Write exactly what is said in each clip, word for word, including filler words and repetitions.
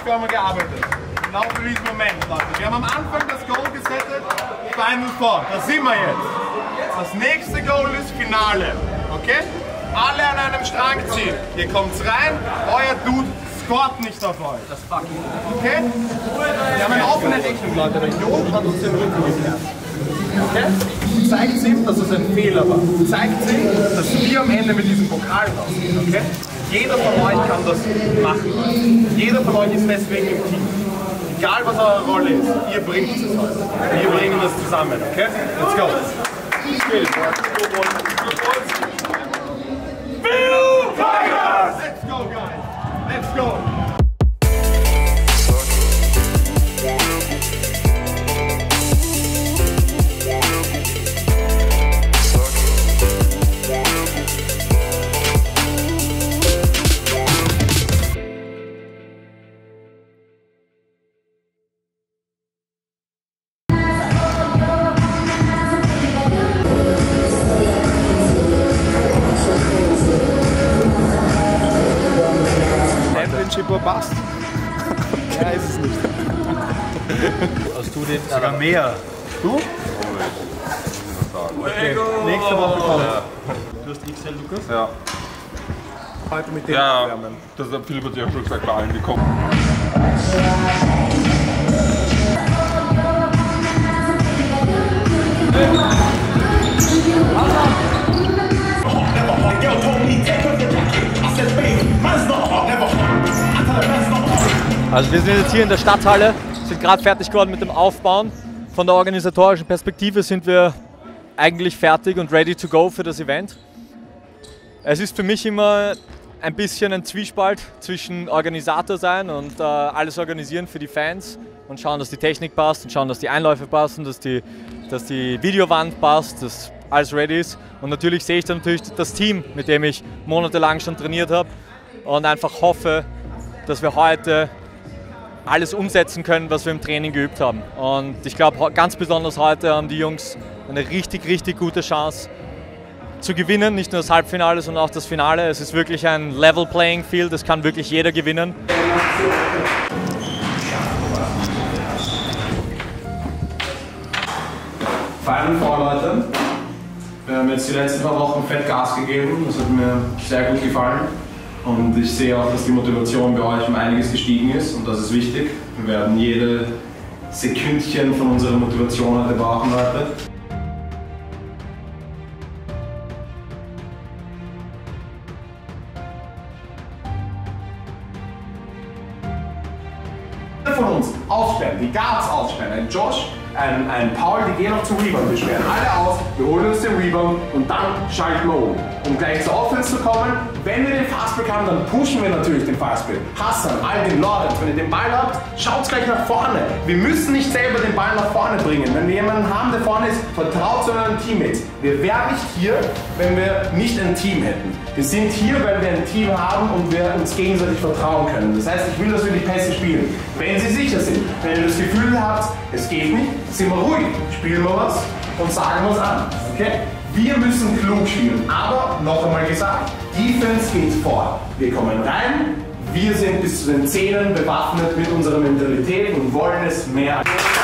haben wir gearbeitet. Genau für diesen Moment, Leute. Wir haben am Anfang das Goal gesettet, Final Four. Da sind wir jetzt. Das nächste Goal ist Finale. Okay? Alle an einem Strang ziehen. Ihr kommt rein, euer Dude scoret nicht auf euch. Das fucking. Okay? Wir haben eine offene Rechnung, Leute. Der Jo hat uns den Rücken geklärt. Okay? Zeigt ihm, dass es ein Fehler war. Zeigt ihm, dass wir am Ende mit diesem Pokal rausgehen. Okay? Jeder von euch kann das machen. Jeder von euch ist deswegen im Team. Egal was eure Rolle ist, ihr bringt es heute. Wir bringen das zusammen. Okay? Let's go. Tigers! Let's go, guys! Let's go! Championship passt. Ja, ist es nicht. Hast du den? Sogar mehr. Du? Okay. Nächste Woche kommt. Ja. Du hast X L, Lukas? Ja. Heute mit dem ja, Aufwärmen. Das hat Philipp hat ja schon gesagt, bei allen gekommen. Also wir sind jetzt hier in der Stadthalle, sind gerade fertig geworden mit dem Aufbauen. Von der organisatorischen Perspektive sind wir eigentlich fertig und ready to go für das Event. Es ist für mich immer ein bisschen ein Zwiespalt zwischen Organisator sein und äh, alles organisieren für die Fans und schauen, dass die Technik passt und schauen, dass die Einläufe passen, dass die, dass die Videowand passt, dass alles ready ist. Und natürlich sehe ich dann natürlich das Team, mit dem ich monatelang schon trainiert habe und einfach hoffe, dass wir heute alles umsetzen können, was wir im Training geübt haben. Und ich glaube, ganz besonders heute haben die Jungs eine richtig, richtig gute Chance zu gewinnen. Nicht nur das Halbfinale, sondern auch das Finale. Es ist wirklich ein Level Playing Field, das kann wirklich jeder gewinnen. Final Four, Leute. Wir haben jetzt die letzten paar Wochen fett Gas gegeben. Das hat mir sehr gut gefallen. Und ich sehe auch, dass die Motivation bei euch um einiges gestiegen ist und das ist wichtig. Wir werden jede Sekündchen von unserer Motivation heute brauchen, Leute. Von uns aufstellen, die Guards aufstellen, ein Josh, ein, ein Paul, die gehen noch zum Rebound, wir sperren alle aus, wir holen uns den Rebound und dann schalten wir um. Um gleich zur Offense zu kommen, wenn wir den Fastbreak haben, dann pushen wir natürlich den Fastbreak. Hassan, Aldin, Lorenz, wenn ihr den Ball habt, schaut gleich nach vorne. Wir müssen nicht selber den Ball nach vorne bringen. Wenn wir jemanden haben, der vorne ist, vertraut zu euren Teammates. Wir wären nicht hier, wenn wir nicht ein Team hätten. Wir sind hier, weil wir ein Team haben und wir uns gegenseitig vertrauen können. Das heißt, ich will, dass wir die Pässe spielen. Wenn sie sicher sind, wenn ihr das Gefühl habt, es geht nicht, sind wir ruhig, spielen wir was und sagen wir es an. Okay? Wir müssen klug spielen, aber noch einmal gesagt, Defense geht vor. Wir kommen rein, wir sind bis zu den Zähnen bewaffnet mit unserer Mentalität und wollen es mehr.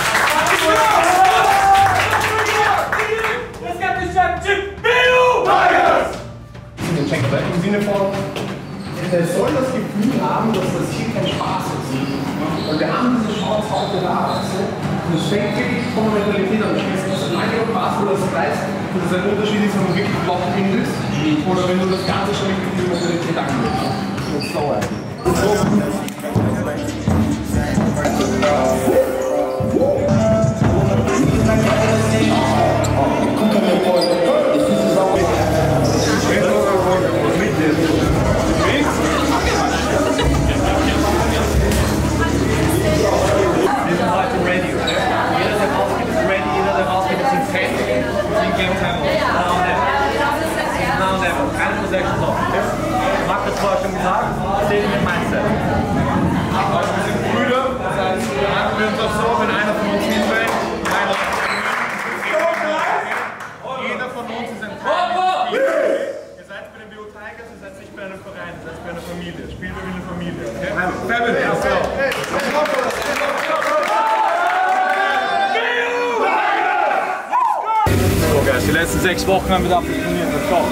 Im Sinne von, er soll das Gefühl haben, dass das hier kein Spaß ist. Und wir haben diese Chance heute da. Und es fängt wirklich von der Mentalität an. Das ist lange und Spaß, wo das heißt, dass es ein Unterschied ist, wenn du wirklich Blockwind ist oder wenn du das Ganze schon mit dieser Mentalität angehst. Das ist sauer. Tigers, ihr seid nicht bei einem Verein, ihr seid bei einer Familie. Spielt Liebe wie eine Familie. Okay? Family. Let's go. So, Guys, die letzten sechs Wochen haben wir dafür trainiert. Let's go.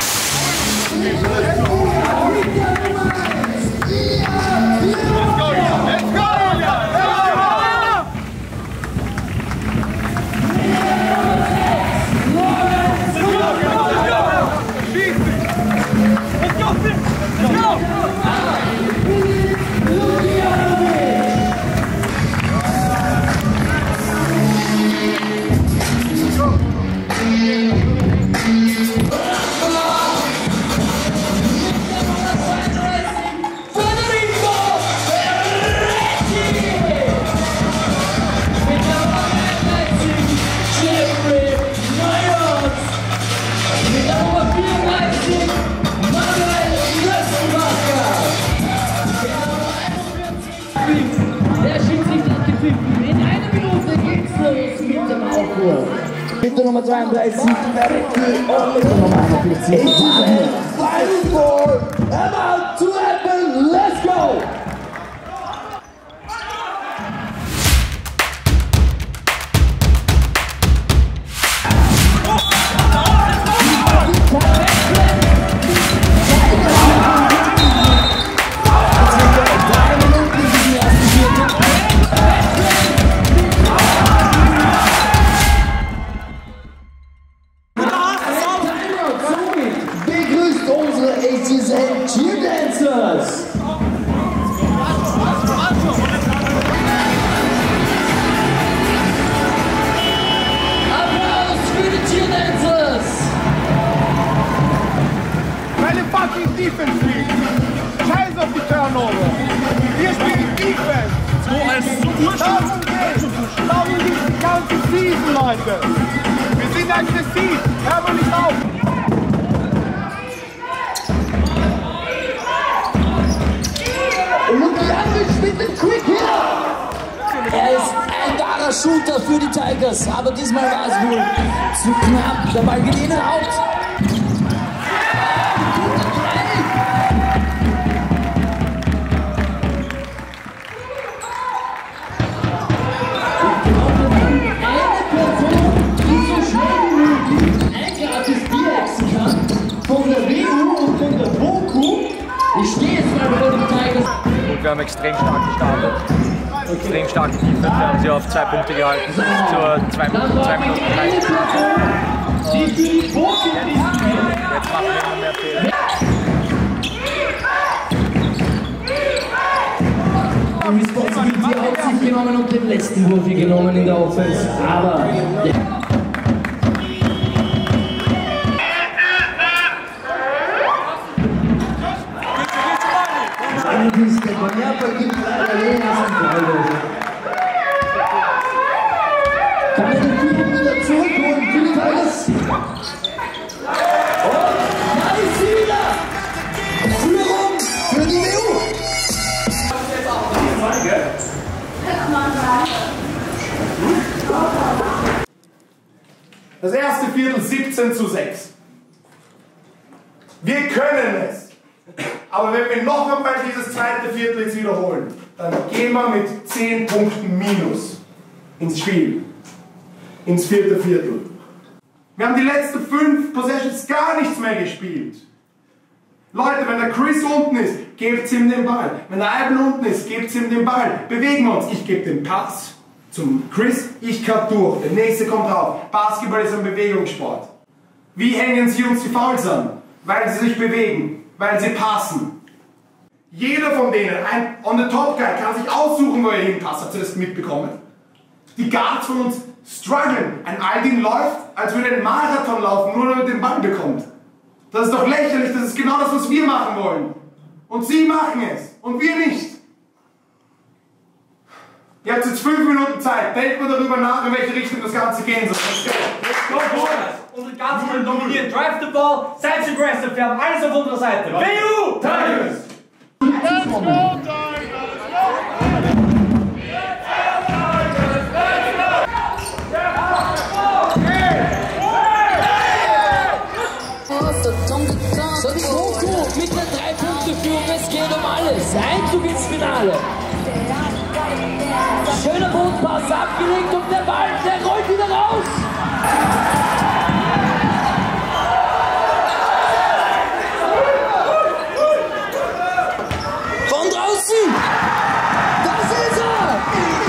Let's go! Mit der Nummer zweiunddreißig, Verretti und mit der Nummer einundvierzig. Five, four, about to happen, let's go! Defense spielt. Scheiß auf die Turnover. Wir spielen Defense. So als Darum geht's. Darum geht's die ganze Season, Leute. Wir sind aggressiv. Hör mal nicht auf. Lukianovic mit dem Quick Hitter. Er ist ein wahrer Shooter für die Tigers, aber diesmal war es wohl zu knapp. Der Ball geht in den Out. Ich stehe jetzt mal bei den Tigers. Und wir haben extrem stark gestartet. Extrem stark Defense. Wir haben sie auf zwei Punkte gehalten. Zur zwei Minuten, zwei Minuten dreißig. Jetzt machen wir immer mehr Fehler. Die Responsibility hat sich genommen und den letzten Wurf hier genommen in der Offense. Aber. Kann er den Führung wieder zurückholen für die Tigers? Und da ist sie wieder! Führung für die W U! Das erste Viertel siebzehn zu sechs. Wir können es. Aber wenn wir noch einmal dieses zweite Viertel jetzt wiederholen, dann gehen wir mit zehn Punkten minus ins Spiel. Ins vierte Viertel. Wir haben die letzten fünf Possessions gar nichts mehr gespielt. Leute, wenn der Chris unten ist, gebt ihm den Ball. Wenn der Eibel unten ist, gebt ihm den Ball. Bewegen wir uns. Ich gebe den Pass zum Chris, ich cut durch. Der nächste kommt drauf. Basketball ist ein Bewegungssport. Wie hängen sie uns die Fouls an? Weil sie sich bewegen. Weil sie passen. Jeder von denen, ein on the top guy, kann sich aussuchen, wo er hinpasst. Habt ihr das mitbekommen? Die Guards von uns strugglen. Ein Aldin läuft, als würde er einen Marathon laufen, nur damit er den Ball bekommt. Das ist doch lächerlich, das ist genau das, was wir machen wollen. Und sie machen es. Und wir nicht. Ihr habt jetzt fünf Minuten Zeit. Denkt mal darüber nach, in welche Richtung das Ganze gehen soll. Let's go, Boys! Unsere Guards wollen dominieren. Drive the ball, sides aggressive. Wir haben alles auf unserer Seite. W U! Tigers! Let's go, Tigers! Mit der drei Punkte Führung, es geht um alles. Tigers, Einzug ins Finale. Schöner Bodenpass abgelegt und der Ball, der rollt wieder raus. Von draußen, das ist er.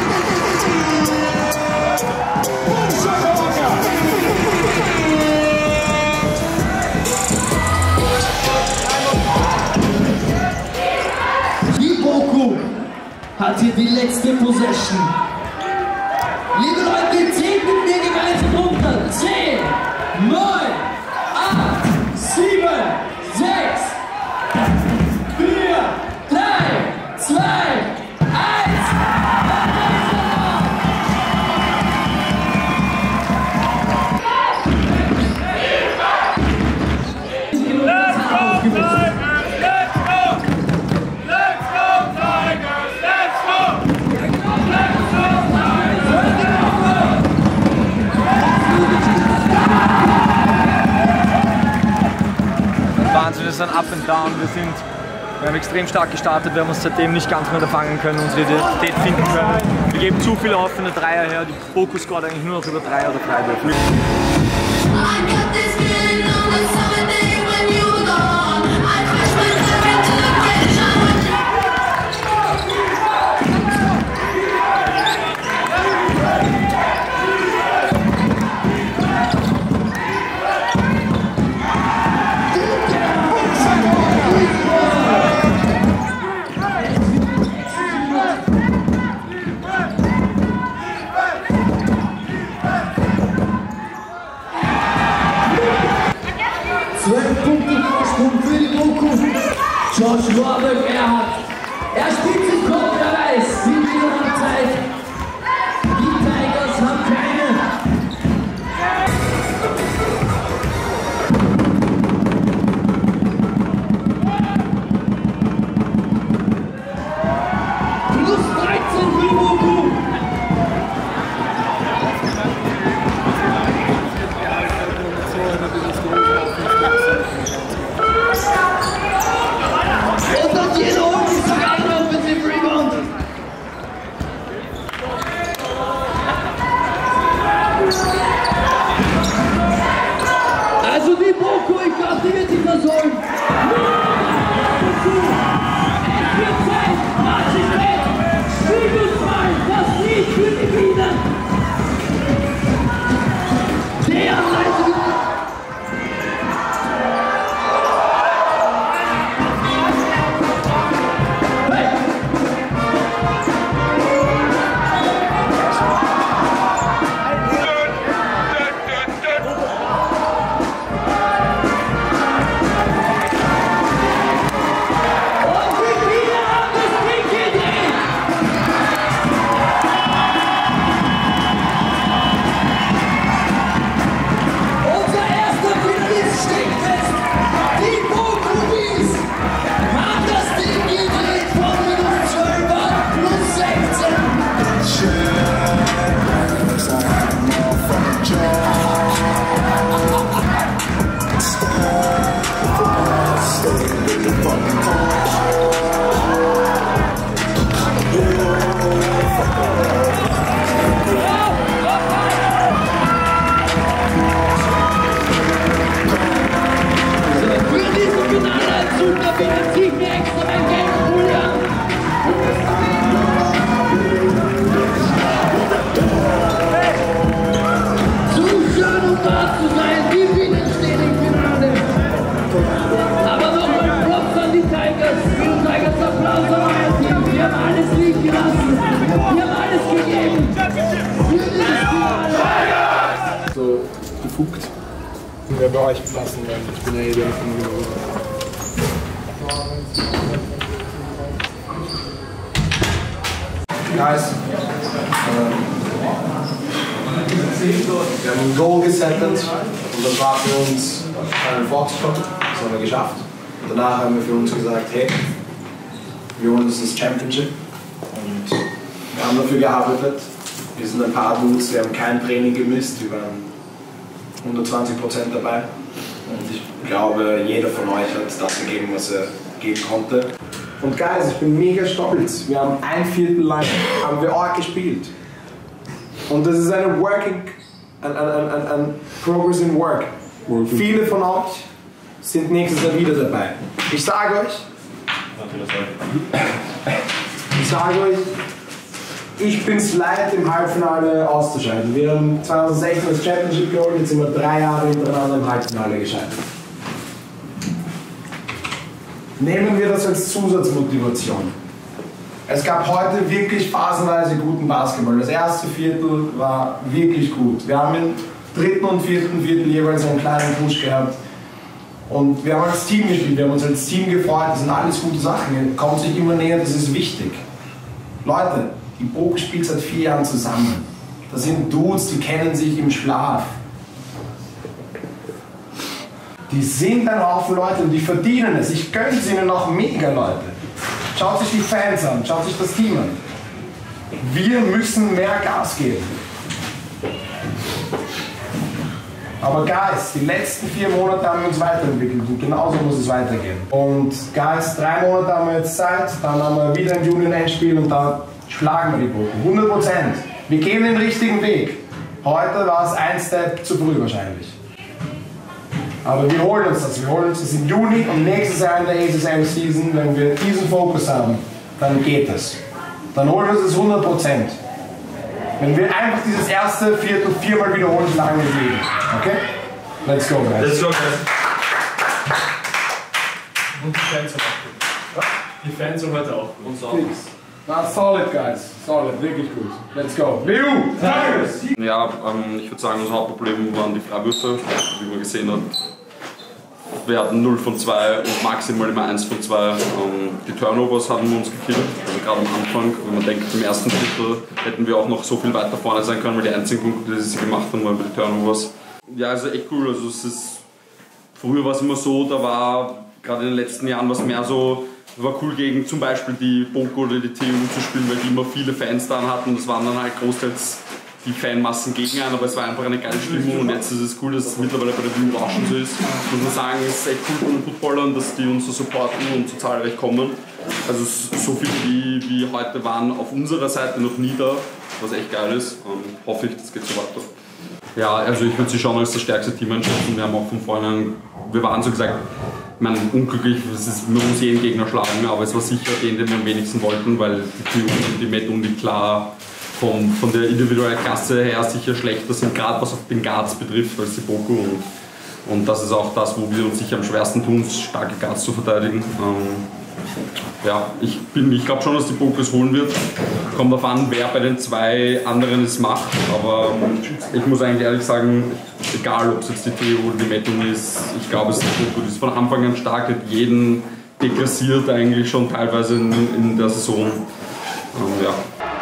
Die Boku hat hier die letzte Possession. Liebe Leute, zählt mit mir gemeinsam runter. zehn, neun, acht, sieben, sechs, vier, drei, zwei, eins. Wahnsinn, es ist ein Up and Down. Wir, sind, wir haben extrem stark gestartet, wir haben uns seitdem nicht ganz mehr fangen können, unsere Identität finden können. Wir geben zu viele offene Dreier her, die Boku scored eigentlich nur noch über Dreier oder Freiwürfe. zwölf Punkte Vorsprung für die Boku. Josh Warburg, er hat. Er spielt sich Kopf, er weiß, wie viel noch Zeit. Die Tigers haben keine. Plus dreizehn für die Boku. Und dann jeder holt sich sogar einen Offensive Rebound. Also die Boku, ich glaube, die wird sich versäumen. Es wird Zeit, mach sich weg. Spiegelsball, das Lied für die Bienen. Der Leiter. So gefuckt. Und wer bei euch gelassen werden. Ich bin ja eh der von mir. Guys, ähm, wir haben ein Goal gesettet und das war für uns ein Foxtrot, das haben wir geschafft. Und danach haben wir für uns gesagt, hey, wir holen uns das Championship und wir haben dafür gearbeitet. Wir sind ein paar Dudes, wir haben kein Training gemisst, wir waren hundertzwanzig Prozent dabei und ich glaube, jeder von euch hat das gegeben, was er geben konnte. Und Guys, ich bin mega stolz. Wir haben ein Viertel lang haben wir auch gespielt. Und das ist eine Working, ein, ein, ein, ein Progress in Work. Viele von euch sind nächstes Jahr wieder dabei. Ich sage euch, ich sage euch, ich bin es leid, im Halbfinale auszuscheiden. Wir haben zwanzig sechzehn das Championship geholt, jetzt sind wir drei Jahre hintereinander im Halbfinale gescheitert. Nehmen wir das als Zusatzmotivation. Es gab heute wirklich phasenweise guten Basketball. Das erste Viertel war wirklich gut. Wir haben im dritten und vierten Viertel jeweils einen kleinen Push gehabt. Und wir haben als Team gespielt, wir haben uns als Team gefreut. Das sind alles gute Sachen. Ihr kommt sich immer näher, das ist wichtig. Leute, die Boku spielt seit vier Jahren zusammen. Das sind Dudes, die kennen sich im Schlaf. Die sind ein Haufen Leute und die verdienen es. Ich gönne es ihnen auch mega, Leute. Schaut sich die Fans an, schaut sich das Team an. Wir müssen mehr Gas geben. Aber Guys, die letzten vier Monate haben wir uns weiterentwickelt und genauso muss es weitergehen. Und Guys, drei Monate haben wir jetzt Zeit, dann haben wir wieder ein Junior-Endspiel und dann schlagen wir die Boku. hundert Prozent. Wir gehen den richtigen Weg. Heute war es ein Step zu früh wahrscheinlich. Aber wir holen uns das. Wir holen uns das im Juni und nächstes Jahr in der A S S M-Season, wenn wir diesen Fokus haben, dann geht es. Dann holen wir uns das hundert Prozent. Wenn wir einfach dieses erste Viertel viermal wiederholen, schlagen wir es liegen. Okay? Let's go, guys. Let's go, guys. Und die Fans sind auch gut. Die Fans sind heute auch gut. Fix. Na, solid, guys. Solid, wirklich gut. Let's go. Liu, Tigers! Ja, ähm, ich würde sagen, unser Hauptproblem waren die Freiwürfe, wie man gesehen hat. Wir hatten null von zwei und maximal immer eins von zwei. Ähm, die Turnovers haben uns gekillt, also gerade am Anfang. Wenn man denkt, im ersten Drittel hätten wir auch noch so viel weiter vorne sein können, weil die einzigen Punkte, die sie gemacht haben, waren über die Turnovers. Ja, also echt cool. Also es ist, früher war es immer so, da war gerade in den letzten Jahren was mehr so, war cool gegen zum Beispiel die Boku oder die T U zu spielen, weil die immer viele Fans da hatten. Das waren dann halt großteils die Fanmassen gegen einen, aber es war einfach eine geile Stimmung und jetzt ist es cool, dass es mittlerweile bei der Blue Ocean so ist. Muss man sagen, es ist echt cool von den Footballern, dass die uns so supporten und so zahlreich kommen. Also so viele wie, wie heute waren auf unserer Seite noch nie da, was echt geil ist. Und hoffe ich, das geht so weiter. Ja, also ich würde sie schon als das stärkste Team einschätzen. Wir haben auch von vornherein, wir waren so gesagt, ich meine, unglücklich, es ist, man muss jeden Gegner schlagen, aber es war sicher den, den wir am wenigsten wollten, weil die T U und die Metundi klar von, von der individuellen Klasse her sicher schlechter sind, gerade was auf den Guards betrifft, als die Boku. Und, und das ist auch das, wo wir uns sicher am schwersten tun, starke Guards zu verteidigen. Ähm, ja, ich, ich glaube schon, dass die Boku es holen wird. Kommt darauf an, wer bei den zwei anderen es macht, aber ich muss eigentlich ehrlich sagen, egal ob es jetzt die T U oder die Metundi ist, ich glaube, es ist die Boku, die ist von Anfang an stark, hat jeden deklassiert eigentlich schon teilweise in, in der Saison. Ähm, ja.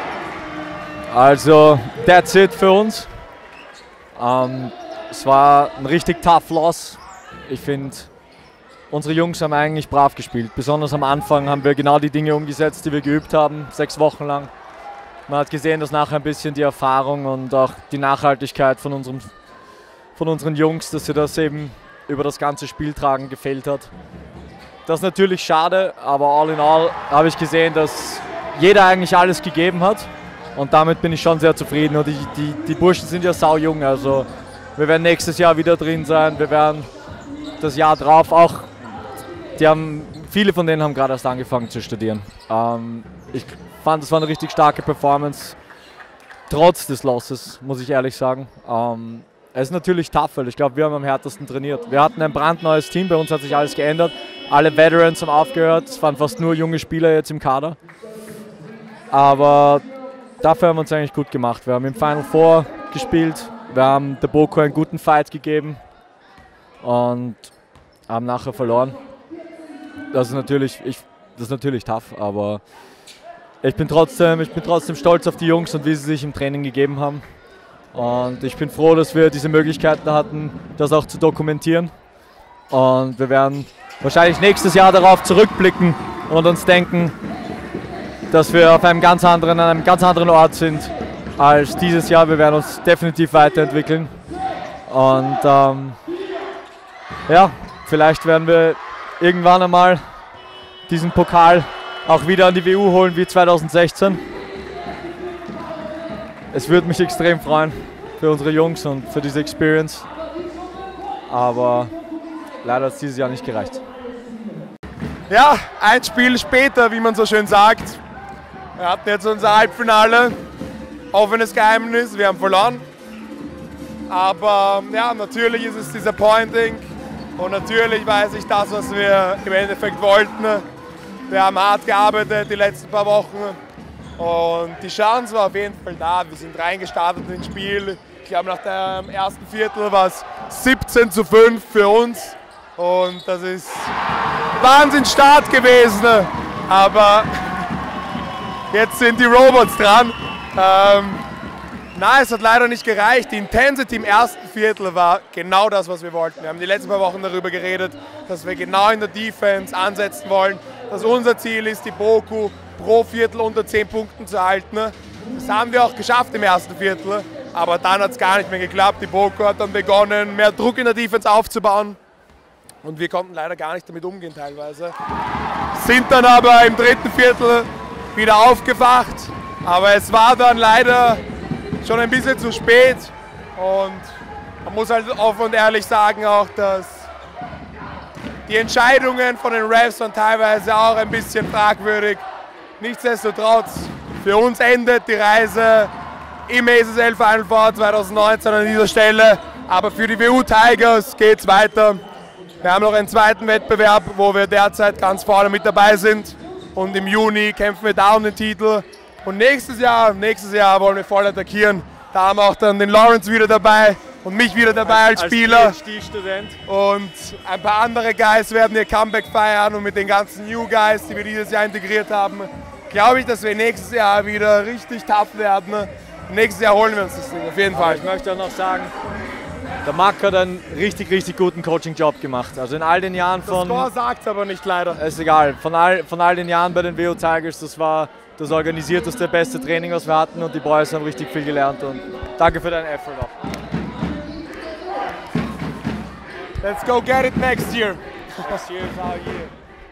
Also, that's it für uns. Ähm, es war ein richtig tough Loss. Ich finde, unsere Jungs haben eigentlich brav gespielt. Besonders am Anfang haben wir genau die Dinge umgesetzt, die wir geübt haben, sechs Wochen lang. Man hat gesehen, dass nachher ein bisschen die Erfahrung und auch die Nachhaltigkeit von, unserem, von unseren Jungs, dass sie das eben über das ganze Spiel tragen, gefehlt hat. Das ist natürlich schade, aber all in all habe ich gesehen, dass jeder eigentlich alles gegeben hat. Und damit bin ich schon sehr zufrieden. Und die, die, die Burschen sind ja sau jung, also wir werden nächstes Jahr wieder drin sein. Wir werden das Jahr drauf auch, die haben, viele von denen haben gerade erst angefangen zu studieren. Ähm, ich fand, es war eine richtig starke Performance, trotz des Losses, muss ich ehrlich sagen. Ähm, es ist natürlich tough, weil ich glaube, wir haben am härtesten trainiert. Wir hatten ein brandneues Team, bei uns hat sich alles geändert. Alle Veterans haben aufgehört, es waren fast nur junge Spieler jetzt im Kader. Aber dafür haben wir uns eigentlich gut gemacht. Wir haben im Final Four gespielt, wir haben der Boku einen guten Fight gegeben und haben nachher verloren. Das ist natürlich, ich, das ist natürlich tough, aber ich bin, trotzdem, ich bin trotzdem stolz auf die Jungs und wie sie sich im Training gegeben haben. Und ich bin froh, dass wir diese Möglichkeiten hatten, das auch zu dokumentieren. Und wir werden wahrscheinlich nächstes Jahr darauf zurückblicken und uns denken, dass wir auf einem ganz anderen, an einem ganz anderen Ort sind als dieses Jahr. Wir werden uns definitiv weiterentwickeln. Und ähm, ja, vielleicht werden wir irgendwann einmal diesen Pokal auch wieder an die W U holen wie zweitausendsechzehn. Es würde mich extrem freuen für unsere Jungs und für diese Experience. Aber leider hat es dieses Jahr nicht gereicht. Ja, ein Spiel später, wie man so schön sagt. Wir hatten jetzt unser Halbfinale. Offenes Geheimnis, wir haben verloren. Aber ja, natürlich ist es disappointing. Und natürlich weiß ich das, was wir im Endeffekt wollten. Wir haben hart gearbeitet die letzten paar Wochen. Und die Chance war auf jeden Fall da. Wir sind reingestartet ins Spiel. Ich glaube, nach dem ersten Viertel war es siebzehn zu fünf für uns. Und das ist Wahnsinnsstart gewesen. Aber jetzt sind die Robots dran. Ähm, Nein, es hat leider nicht gereicht. Die Intensity im ersten Viertel war genau das, was wir wollten. Wir haben die letzten paar Wochen darüber geredet, dass wir genau in der Defense ansetzen wollen, dass unser Ziel ist, die BOKU pro Viertel unter zehn Punkten zu halten. Das haben wir auch geschafft im ersten Viertel, aber dann hat es gar nicht mehr geklappt. Die BOKU hat dann begonnen, mehr Druck in der Defense aufzubauen und wir konnten leider gar nicht damit umgehen teilweise. Sind dann aber im dritten Viertel wieder aufgewacht, aber es war dann leider schon ein bisschen zu spät und man muss halt offen und ehrlich sagen auch, dass die Entscheidungen von den Refs waren teilweise auch ein bisschen fragwürdig. Nichtsdestotrotz, für uns endet die Reise im A S S L Final Four zweitausendneunzehn an dieser Stelle, aber für die W U Tigers geht es weiter. Wir haben noch einen zweiten Wettbewerb, wo wir derzeit ganz vorne mit dabei sind und im Juni kämpfen wir da um den Titel. Und nächstes Jahr, nächstes Jahr wollen wir voll attackieren. Da haben wir auch dann den Lawrence wieder dabei und mich wieder dabei als, als Spieler. PhD-Student. Und ein paar andere Guys werden ihr Comeback feiern und mit den ganzen New Guys, die wir dieses Jahr integriert haben, glaube ich, dass wir nächstes Jahr wieder richtig tough werden. Nächstes Jahr holen wir uns das Ding, auf jeden Fall. Aber ich möchte auch noch sagen, der Marc hat einen richtig, richtig guten Coaching-Job gemacht. Also in all den Jahren von... Das Score sagt es aber nicht leider. Ist egal. Von all, von all den Jahren bei den W U Tigers, das war das organisierteste, beste Training, was wir hatten und die Boys haben richtig viel gelernt und danke für deinen Effort auch. Let's go get it next year. Next year is our year.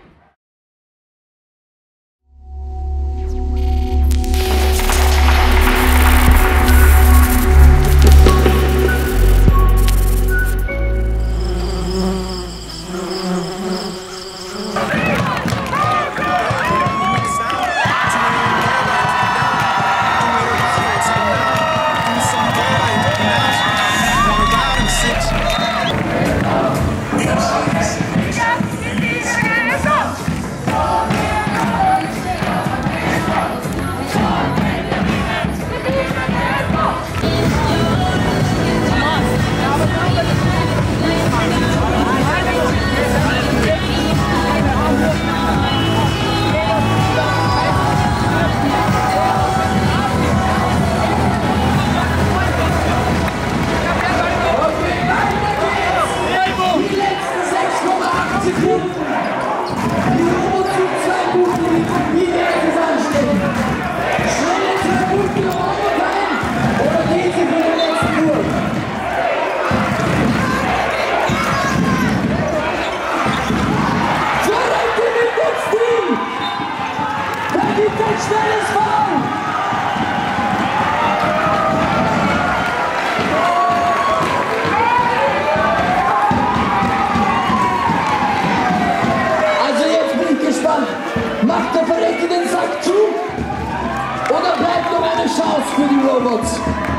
Macht der Verreckte den Sack zu? Oder bleibt noch eine Chance für die Robots?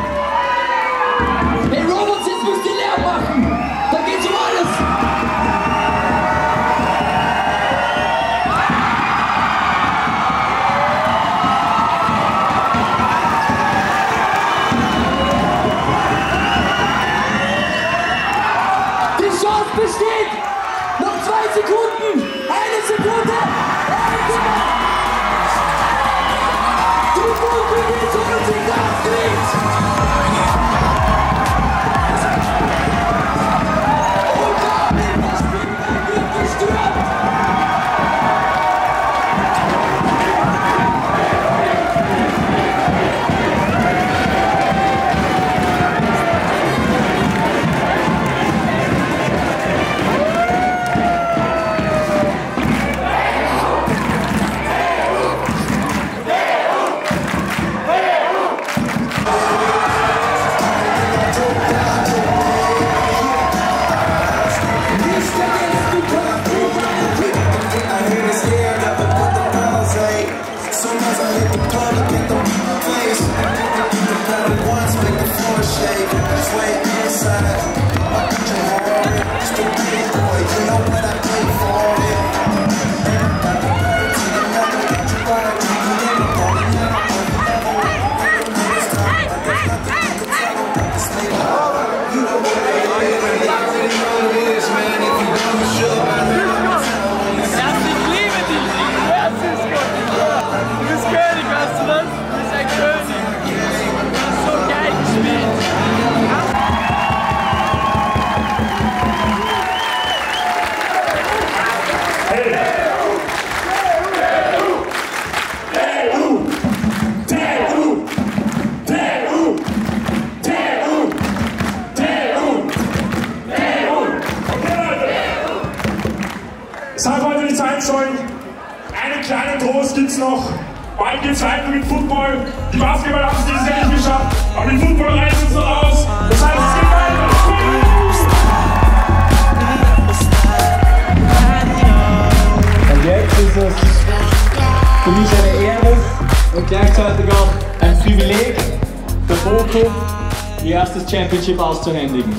Hey Robots, jetzt müsst ihr Lärm machen! Da geht's um alles! Die Chance besteht! Noch zwei Sekunden! Eine Sekunde! Die Bullen gewinnen und sie darf nicht! gibt es noch. Bald geht's weiter mit Football. Die Basketball haben es dieses Jahr nicht geschafft, aber die Football reißt uns noch aus. Das heißt, es geht weiter. Und jetzt ist es für mich eine Ehre und gleichzeitig auch ein Privileg, der BOKU ihr erstes Championship auszuhändigen.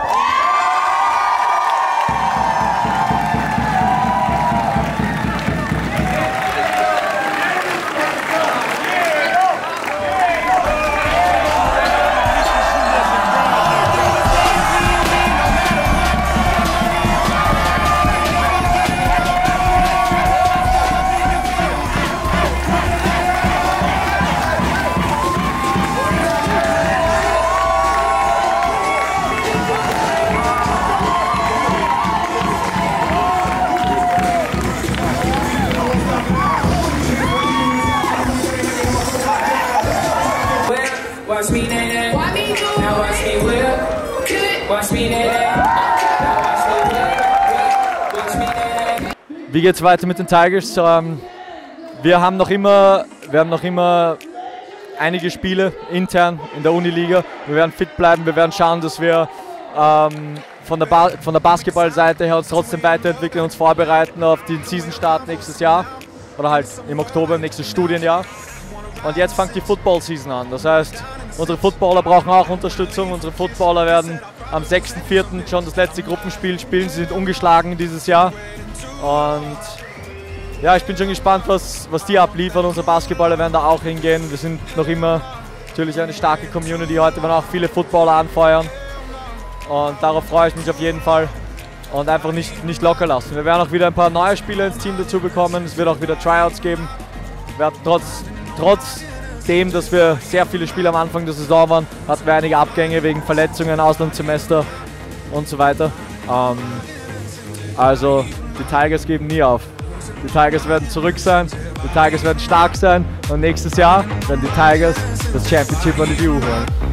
Watch me now, watch me do it. Now watch me whip. Watch me now. Now watch me whip. Watch me now. Wie geht's weiter mit den Tigers? Ähm, wir haben noch immer, wir haben noch immer einige Spiele intern in der Uniliga. Wir werden fit bleiben. Wir werden schauen, dass wir ähm, von der ba von der Basketballseite her uns trotzdem weiterentwickeln, uns vorbereiten auf den Season-Start nächstes Jahr oder halt im Oktober im nächsten Studienjahr. Und jetzt fängt die Football-Season an. Das heißt, unsere Footballer brauchen auch Unterstützung. Unsere Footballer werden am sechsten vierten schon das letzte Gruppenspiel spielen. Sie sind ungeschlagen dieses Jahr. Und ja, ich bin schon gespannt, was, was die abliefern. Unsere Basketballer werden da auch hingehen. Wir sind noch immer natürlich eine starke Community. Heute werden auch viele Footballer anfeuern. Und darauf freue ich mich auf jeden Fall. Und einfach nicht, nicht locker lassen. Wir werden auch wieder ein paar neue Spieler ins Team dazu bekommen. Es wird auch wieder Tryouts geben. Wir hatten trotz Trotzdem, dass wir sehr viele Spiele am Anfang der Saison waren, hatten wir einige Abgänge wegen Verletzungen, Auslandssemester und so weiter. Ähm, also die Tigers geben nie auf. Die Tigers werden zurück sein, die Tigers werden stark sein und nächstes Jahr werden die Tigers das Championship an die U holen.